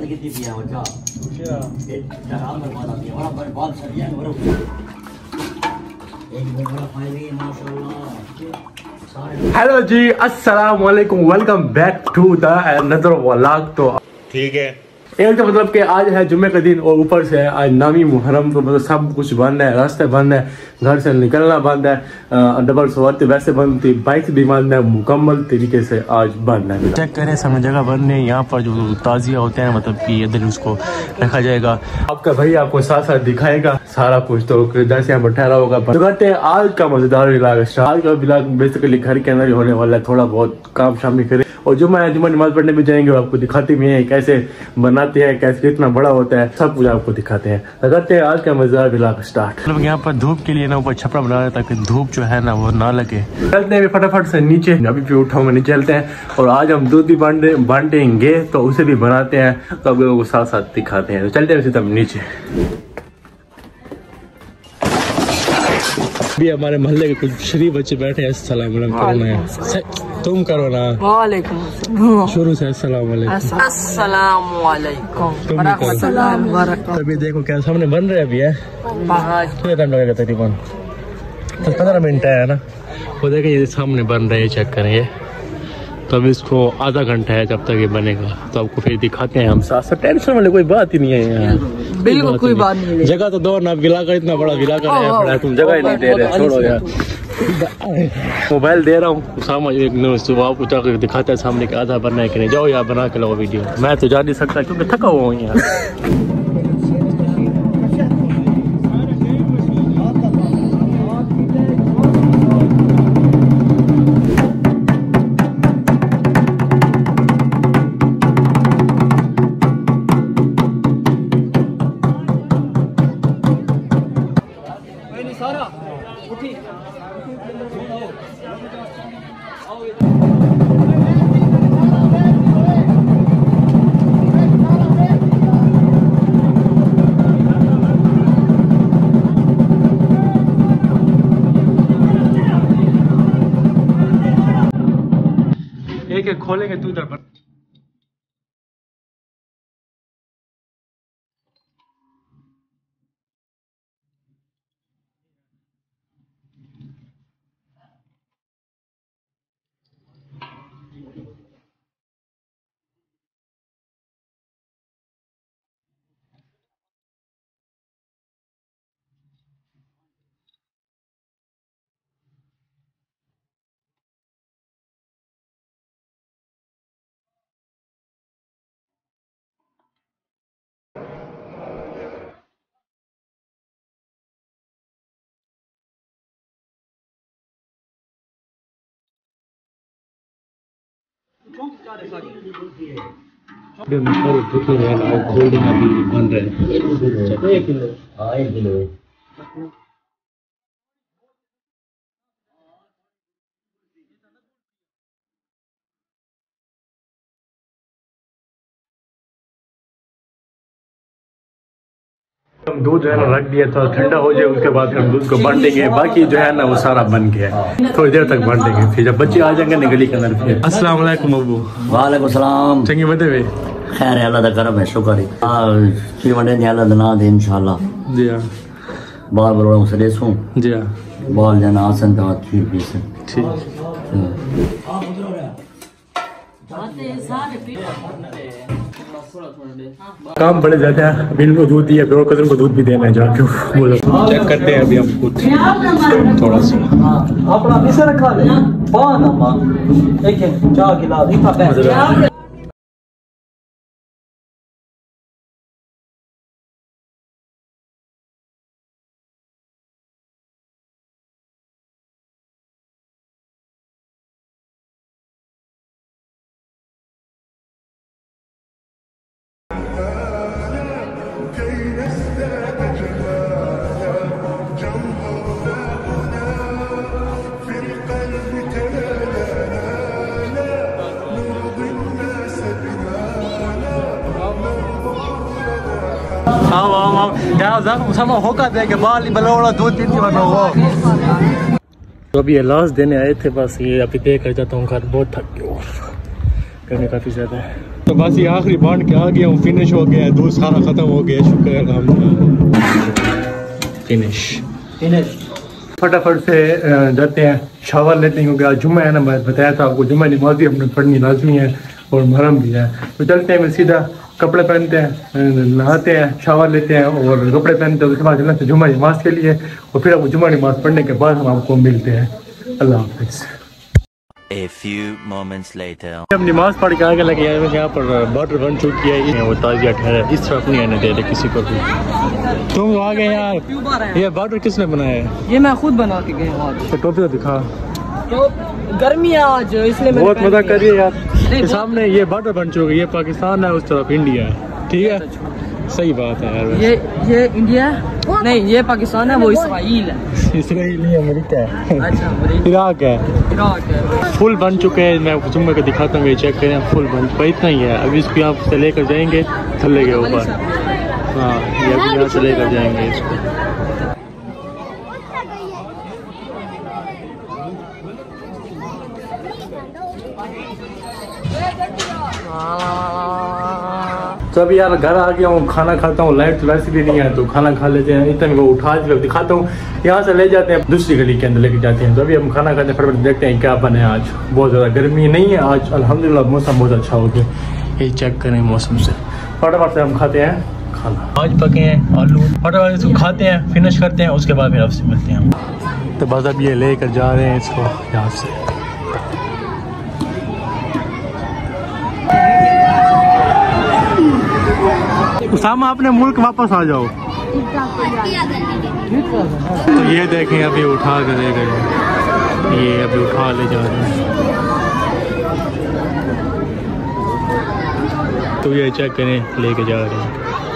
कितनी पिया बच्चा आराम में बात आती है बड़ा बात सही है बड़ा एक बड़ा फायदे माशाल्लाह। हेलो जी, अस्सलाम वालेकुम, welcome back to the another vlog. तो ठीक है, एक तो मतलब कि आज है जुम्मे का दिन और ऊपर से आज नामी मुहर्रम, तो मतलब सब कुछ बंद है, रास्ते बंद है, घर से निकलना बंद है, डबल सवारी वैसे बंद थी, बाइक भी बंद है, मुकम्मल तरीके से आज बंद है। चेक करें सामने जगह बंद है, यहाँ पर जो ताजिया होते हैं मतलब कि इधर उसको रखा जाएगा। आपका भाई आपको साथ साथ दिखाएगा सारा कुछ, तो जैसे यहाँ पर ठहरा होगा। तो कहते हैं आज का मजेदार व्लॉग, आज का व्लॉग बेसिकली घर के अंदर ही होने वाला है, थोड़ा बहुत काम शाम भी करें और जुम्मा नमाज पढ़ने भी जाएंगे, आपको दिखाते भी हैं कैसे बनाते हैं, कैसे कितना बड़ा होता है, सब कुछ आपको दिखाते हैं। लगाते हैं आज का मजेदार व्लॉग स्टार्ट। मतलब यहाँ पर धूप के लिए ना ऊपर छपरा बना रहा है ताकि धूप जो है ना वो ना लगे। चलते हैं फटाफट से नीचे, अभी भी उठाऊंगा नीचे चलते हैं। और आज हम दूध भी बांटेंगे तो उसे भी बनाते हैं, तो आप लोगों को साथ साथ दिखाते हैं। तो चलते हैं सीधा नीचे। भी हमारे मोहल्ले के कुछ शरीफ बच्चे बैठे हैं। अस्सलाम वालेकुम, तुम करो ना। वालेकुम, शुरू से अस्सलाम वालेकुम। अस्सलाम वालेकुम। अभी देखो क्या सामने बन रहा है, अभी है कितना टाइम लगेगा? तकरीबन 10-15 मिनट है ना। वो देखें ये सामने बन रहा है, चेक करें ये। तो अभी इसको आधा घंटा है जब तक ये बनेगा, तो आपको फिर दिखाते हैं हम साथ साथ। टेंशन वाले कोई बात ही नहीं है यहाँ, बिल्कुल कोई बात नहीं है। जगह तो दो ना, विलाकर इतना बड़ा विलाकर है, तुम जगह ही नहीं दे रहे, छोड़ो यार। मोबाइल दे रहा हूँ सामने, सुबह आपको जाकर दिखाता है सामने के आधा बनना है कि नहीं। जाओ यार बना के लो वीडियो, मैं तो जा नहीं सकता क्योंकि थका हुआ हूँ यार। एक खोलेंगे तू इधर पर। हम दूध जो है ना रख दिया था, ठंडा हो जाए उसके बाद हम दूध को बांटेंगे। बाकी जो है ना वो सारा बन गया, थोड़ी देर तक बांटेंगे, फिर जब बच्चे आ जाएंगे निगली के अंदर। फिर अस्सलाम वालेकुम अबू। वालेकुम सलाम। चंगी बते हुए खैर है, अल्लाह दा करम है, शुक्र है। की वंडे ने अल्लाह दना दे इंशाल्लाह। जी हां, बाल बरोड़ा से देसू। जी हां, बाल जना आसन का ठीक भी से ठीक। काम बड़े ज्यादा है, अभी इनको दूध दिया, फिर कजन को दूध भी देना है जाके। बोलो चेक करते हैं अभी हम खुद थोड़ा सा अपना पीछे रखा ले पान अम्मा एक चाय गिला दी था। तो अभी लास्ट देने आए थे, बस ये अभी देख कर जाता हूँ घर, बहुत थक गया, करने काफ़ी ज़्यादा है। तो बस ये आखिरी बांध के आ गया हूँ, फिनिश हो गया, दूध सारा खत्म हो गया, शुक्र है अल्हम्दुलिल्लाह। फिनिश फटाफट से जाते हैं, शावर लेते हैं क्योंकि आज जुम्मा है ना, मैं बताया था आपको जुम्मा नमाज भी हमने पढ़नी लाजमी है और मुहर्रम भी है। तो चलते हैं, मैं सीधा कपड़े पहनते हैं, नहाते हैं, शावर लेते हैं और कपड़े पहनते हैं, उसके बाद चलते हैं जुम्मा नमाज के लिए और फिर आपको जुम्मा नमाज पढ़ने के बाद हम आपको मिलते हैं। अल्लाह हाफिज़। A few moments later. अब नमाज पढ़ के आगे लगे यहाँ पर बॉर्डर बन चुकी है, वो ताजिया ठहरा, इस तरफ नहीं आने दे रहे किसी को भी। तुम आ गए यार, ये बॉर्डर किसने बनाया है? ये मैं खुद बना के गया आज। तो टोपी तो दिखा, तो गर्मी है आज इसलिए बहुत मजा करिए यार। सामने ये बॉर्डर बन चुकी है, ये पाकिस्तान है, उस तरफ इंडिया है, ठीक है, सही बात है यार। ये इंडिया है नहीं, ये पाकिस्तान है, वो इसराइल है। इसराइल नहीं, अमेरिका है। अच्छा, इराक है, इराक है। फुल बन चुके हैं, मैं जुम्मे को दिखाता हूँ, ये चेक करें, फुल बन चुका, इतना ही है। अभी इसको यहाँ से लेकर जाएंगे थल्ले के ऊपर, हाँ ये अभी यहाँ से लेकर जाएंगे इसको। तो अभी यार घर आ गया हूँ, खाना खाता हूँ, लाइट वैसे भी नहीं है तो खाना खा लेते हैं। इतना को उठा दिखाता हूँ, यहाँ से ले जाते हैं दूसरी गली के अंदर लेके जाते हैं। तो अभी हम खाना खाते हैं, फटाफट देखते हैं क्या बने आज। बहुत ज़्यादा गर्मी नहीं है आज, अल्हम्दुलिल्लाह मौसम बहुत अच्छा हो गया, ये चेक करें मौसम से। फटाफट से हम खाते हैं खाना, आज पके हैं आलू, फटाफट इसको खाते हैं, फिनिश करते हैं, उसके बाद फिर आपसे मिलते हैं हम। तो बस अब ये लेकर जा रहे हैं इसको यहाँ से। उसामा अपने मुल्क वापस आ जाओ। तो ये देखें अभी उठा कर ले गए, ये अभी उठा ले जा रहे हैं। तो ये चेक करें लेके जा रहे हैं।